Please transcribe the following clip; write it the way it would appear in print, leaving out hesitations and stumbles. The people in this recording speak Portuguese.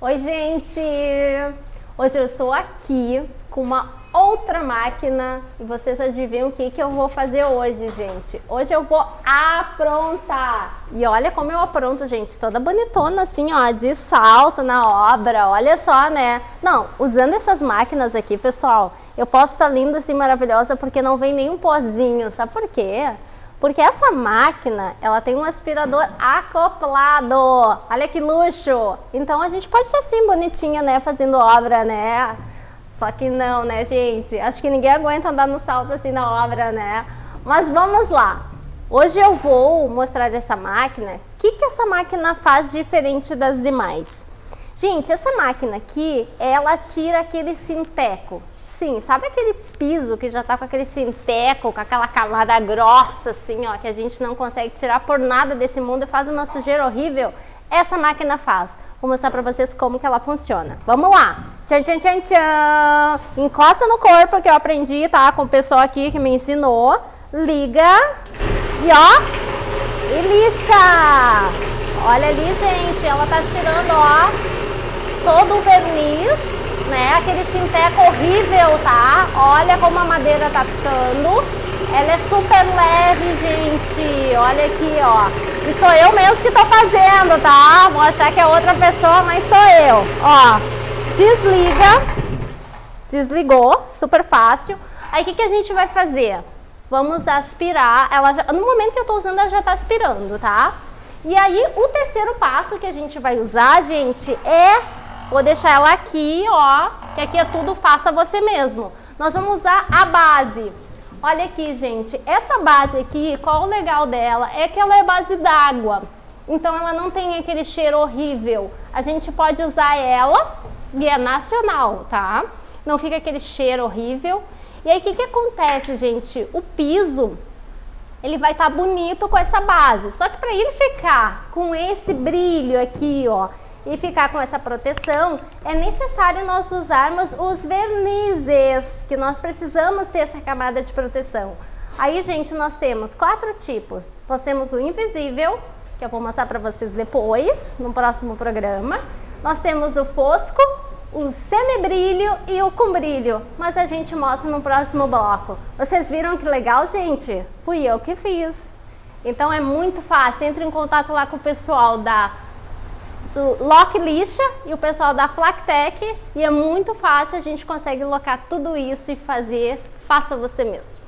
Oi, gente! Hoje eu estou aqui com uma outra máquina e vocês adivinham o que eu vou fazer hoje, gente? Hoje eu vou aprontar! E olha como eu apronto, gente, toda bonitona assim, ó, de salto na obra, olha só, né? Não, usando essas máquinas aqui, pessoal, eu posso estar linda assim, maravilhosa, porque não vem nenhum pozinho, sabe por quê? Porque essa máquina, ela tem um aspirador acoplado. Olha que luxo! Então a gente pode estar assim, bonitinha, né? Fazendo obra, né? Só que não, né, gente? Acho que ninguém aguenta andar no salto assim na obra, né? Mas vamos lá! Hoje eu vou mostrar essa máquina. O que essa máquina faz diferente das demais? Gente, essa máquina aqui, ela tira aquele sinteco. Sim, sabe aquele piso que já tá com aquele sinteco, com aquela camada grossa assim, ó, que a gente não consegue tirar por nada desse mundo e faz uma sujeira horrível? Essa máquina faz. Vou mostrar pra vocês como que ela funciona. Vamos lá! Tchan, tchan, tchan, tchan! Encosta no corpo que eu aprendi, tá? Com o pessoal aqui que me ensinou. Liga e ó, e lixa! Olha ali, gente, ela tá tirando, ó, todo o verniz, né? Aquele sinteco horrível, tá? Olha como a madeira tá ficando. Ela é super leve, gente. Olha aqui, ó. E sou eu mesmo que tô fazendo, tá? Vou achar que é outra pessoa, mas sou eu. Ó, desliga. Desligou, super fácil. Aí, o que a gente vai fazer? Vamos aspirar. Ela já, no momento que eu tô usando, ela já tá aspirando, tá? E aí, o terceiro passo que a gente vai usar, gente, é... Vou deixar ela aqui, ó, que aqui é tudo faça você mesmo. Nós vamos usar a base. Olha aqui, gente, essa base aqui, qual o legal dela? É que ela é base d'água. Então ela não tem aquele cheiro horrível. A gente pode usar ela e é nacional, tá? Não fica aquele cheiro horrível. E aí, o que acontece, gente? O piso, ele vai estar bonito com essa base. Só que para ele ficar com esse brilho aqui, ó, e ficar com essa proteção, é necessário nós usarmos os vernizes, que nós precisamos ter essa camada de proteção. Aí, gente, nós temos 4 tipos. Nós temos o invisível, que eu vou mostrar para vocês depois, no próximo programa. Nós temos o fosco, o semibrilho e o com brilho, mas a gente mostra no próximo bloco. Vocês viram que legal, gente? Fui eu que fiz. Então é muito fácil, entre em contato lá com o pessoal da Lock Lixa e o pessoal da Flactec e é muito fácil, a gente consegue locar tudo isso e fazer, faça você mesmo.